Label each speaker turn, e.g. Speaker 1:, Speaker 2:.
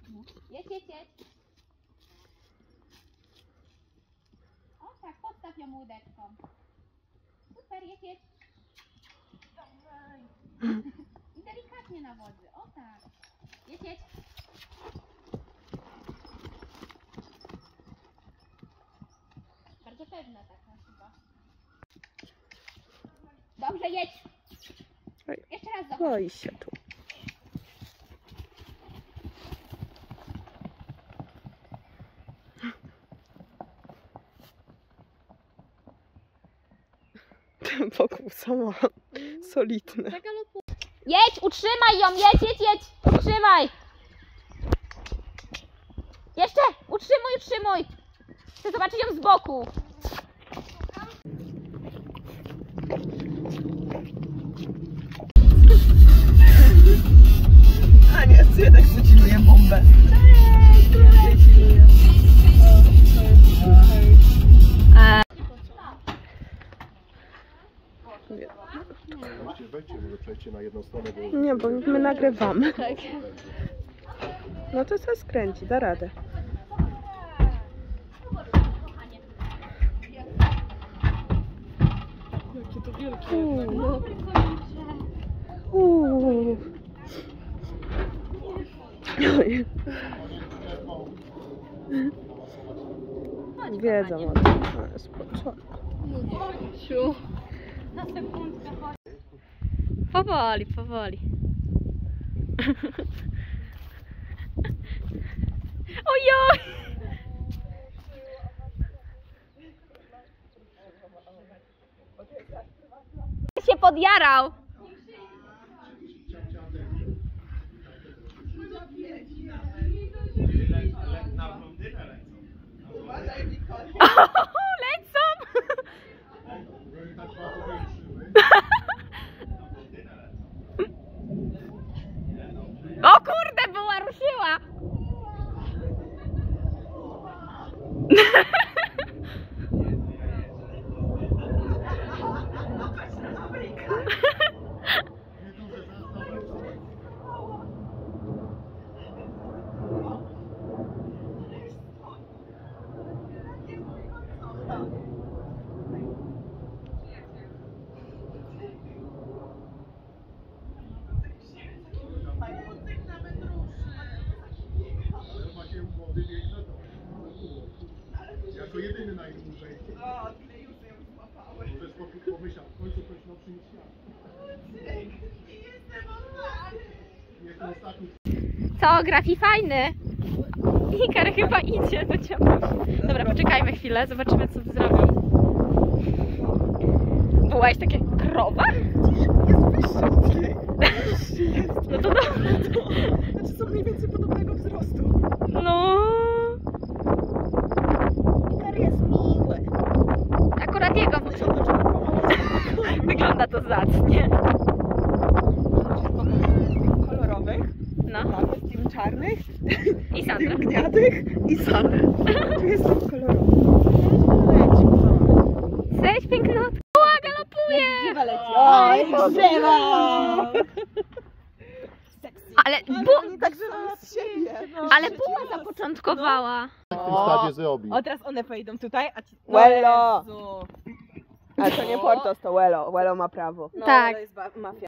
Speaker 1: Jedź. O tak, podstaw ją łódeczką. Super, jedź. I delikatnie na wodzie, o tak. Jedź. Bardzo pewna taka chyba. Dobrze, jedź. Jeszcze raz zobacz.
Speaker 2: Boi się tu. Ten pokusa ma solidny.
Speaker 1: Jedź, utrzymaj ją, jedź. Utrzymaj. Jeszcze, utrzymuj. Chcę zobaczyć ją z boku.
Speaker 2: A nie, Synek wyciluje bombę.
Speaker 3: Wejdźcie, może przejdźcie na jedną stronę, bo...
Speaker 2: Nie, bo my nagrywamy. No to co skręci, da radę. Jakie to wielkie. Wiedzą o tym, ale spokojnie.
Speaker 1: Na sekundkę chodź. Powoli. Ojoj! Się podjarał. Lecą! O kurde, była ruszyła!
Speaker 3: Jako jedyny najdłużej. O, tyle już ją złapały. Możesz pomyślał, w końcu ktoś nowszy niż ja. Jestem ostatni.
Speaker 1: Co, grafi fajny? Ikar chyba idzie do ciebie. Dobra, poczekajmy chwilę, zobaczymy co tu zrobią. Byłaś takie krowa?
Speaker 2: Jest wyższa od niej.
Speaker 1: No to dobra.
Speaker 2: Znaczy są mniej więcej podobnego wzrostu.
Speaker 1: No.
Speaker 2: Ikar jest miły.
Speaker 1: Akurat jego wygląda to zacnie.
Speaker 2: Kolorowych.
Speaker 1: No.
Speaker 2: Mamy z tym czarnych.
Speaker 1: I
Speaker 2: Z
Speaker 1: Sandra.
Speaker 2: tym gniadych i Sany. Tu jest ten kolorowy.
Speaker 1: Cześć pięknotka. Buła galopuje.
Speaker 2: Oj, drzewa!
Speaker 1: Ale
Speaker 2: Tak z siebie.
Speaker 1: Ale buła zapoczątkowała.
Speaker 3: W tym stadzie zrobi.
Speaker 2: O, teraz one wejdą tutaj, a ci... Wello! Ale to nie Portos, to Wello. Wello ma prawo.
Speaker 1: Tak.
Speaker 2: To jest mafia.